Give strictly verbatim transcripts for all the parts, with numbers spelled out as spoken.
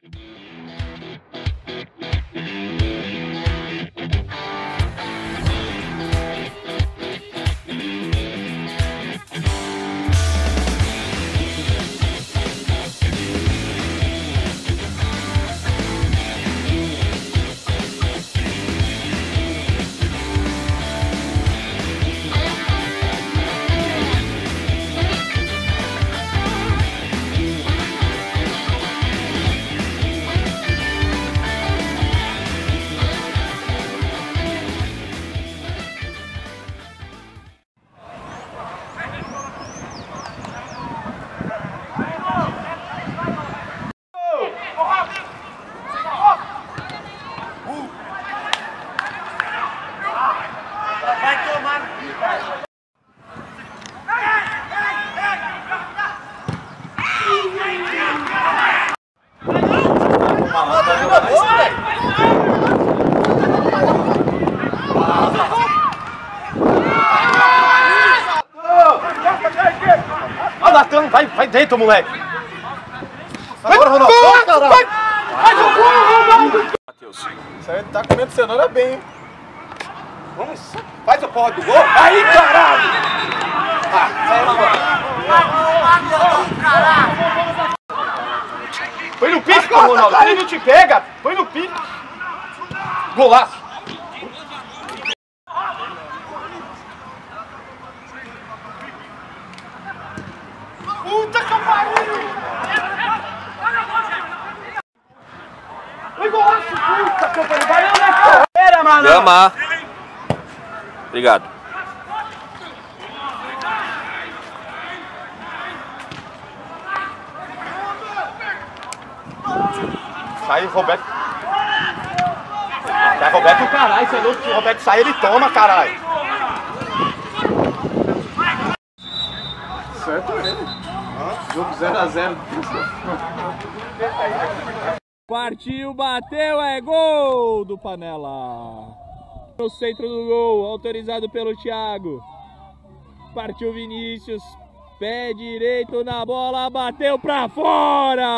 Vai, vai dentro, moleque! Agora, Ronaldo! Vai, vai! Vai, Matheus! Isso aí tá comendo cenoura bem, hein? Vamos, faz a porra do gol! Aí, caralho! Põe no pique, Ronaldo! Ele não te pega! Põe no pique! Golaço! Puta que pariu! Foi golaço! Puta que pariu! Vai na carreira, mano! Gama! Obrigado. Sai, Roberto. Sai, Roberto, caralho. Se o Roberto sai, ele toma, caralho. Certo ele. Jogo zero a zero. Partiu, bateu, é gol do Panela. No centro do gol, autorizado pelo Thiago. Partiu Vinícius, pé direito na bola, bateu pra fora.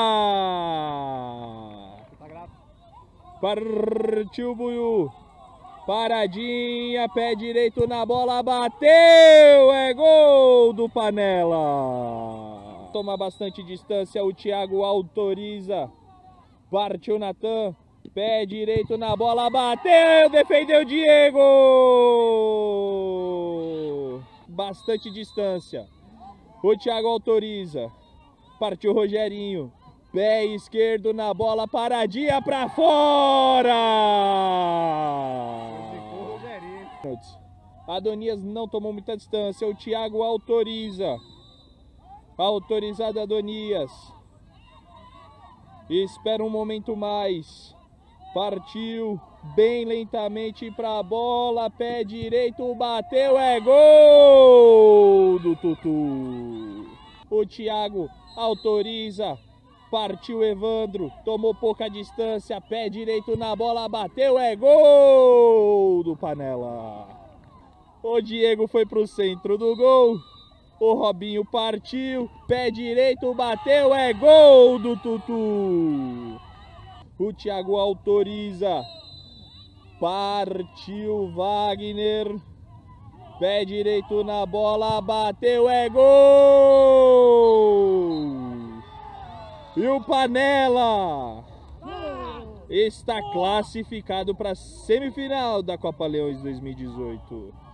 Partiu Buiú, paradinha, pé direito na bola, bateu, é gol do Panela. Toma bastante distância, o Thiago autoriza. Partiu Natan, pé direito na bola, bateu, defendeu Diego! Bastante distância. O Thiago autoriza. Partiu Rogerinho, pé esquerdo na bola, paradinha pra fora! Adonias não tomou muita distância, o Thiago autoriza. Autorizado Adonias. Espera um momento mais. Partiu bem lentamente para a bola. Pé direito, bateu, é gol do Tutu. O Thiago autoriza. Partiu Evandro. Tomou pouca distância. Pé direito na bola, bateu, é gol do Panela. O Diego foi para o centro do gol. O Robinho partiu, pé direito, bateu, é gol do Tutu. O Thiago autoriza. Partiu Wagner. Pé direito na bola, bateu, é gol. E o Panela está classificado para a semifinal da Copa Leões dois mil e dezoito.